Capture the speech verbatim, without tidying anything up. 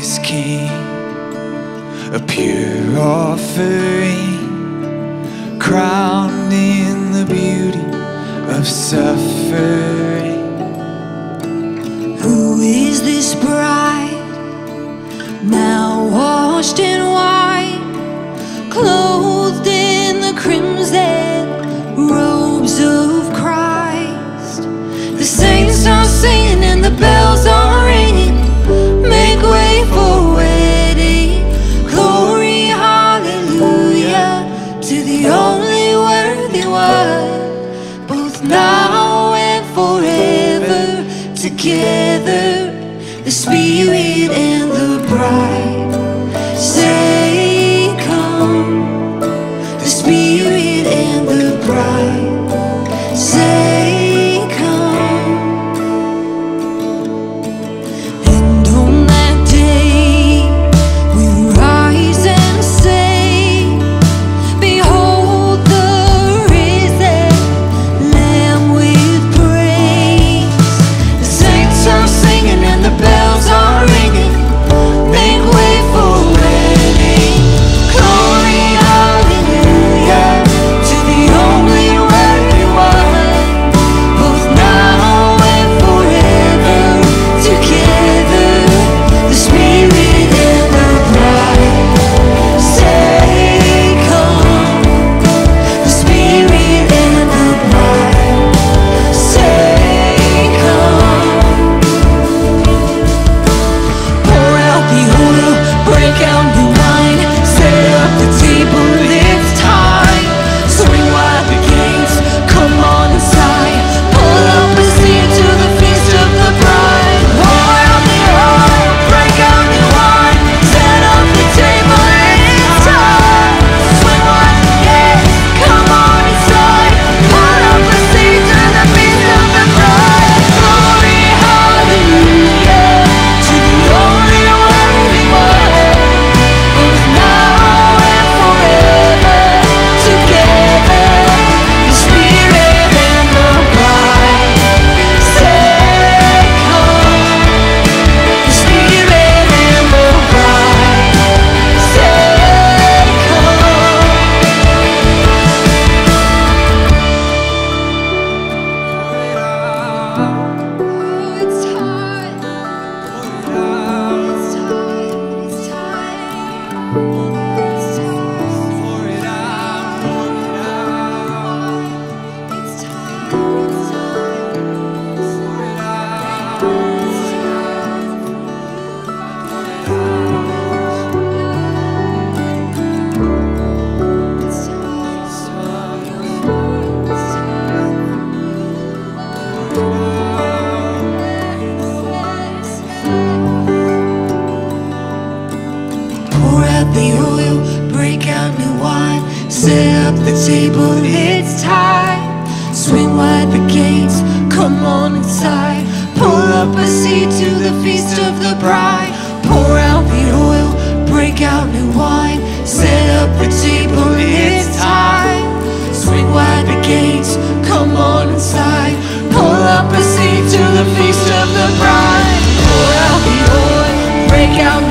is King, a pure offering, crowned in the beauty of suffering. Who is this bride, now washed in white, clothed in the crimson robes of Christ? The saints are singing and the bells are ringing, make way for wedding. Glory, hallelujah, to the only worthy one, both now and forever. Together, the Spirit and the bride say, come. The Spirit and the bride say, come. And on that day, we rise and say, behold the risen Lamb with praise. The saints are singing and the bells are ringing, make way for wedding. Glory, hallelujah, to the only worthy one, both now and forever. Together, the Spirit and the bride say, come. The Spirit and the bride say, come. Pour out the oil, break out new wine, set up the table, it's time. Swing wide the gates, come on inside, pull up a seat to the feast of the bride. Pour out the oil, break out new wine, set up the table, it's time. Swing wide the gates, come on inside, pull up a seat to the feast of the bride. Glory, hallelujah, to the only worthy one, both now and forever. Together, the Spirit and the bride say, come. The Spirit and the bride say, come. It's time. It's time. It's time. It's time. Pour it out, pour it out, It's time. It's time. pour it out. It's Pour out the oil, break out new wine, set up the table, it's time. Swing wide the gates, come on inside, pull up a seat to the feast of the bride. Pour out the oil, break out new wine, set up the table, it's time. Swing wide the gates, come on inside, pull up a seat to the feast of the bride. Pour out the oil, break out